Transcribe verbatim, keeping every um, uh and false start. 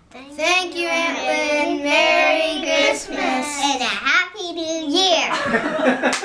Thank, Thank you, Aunt Lynn. Merry Christmas. And a Happy New Year.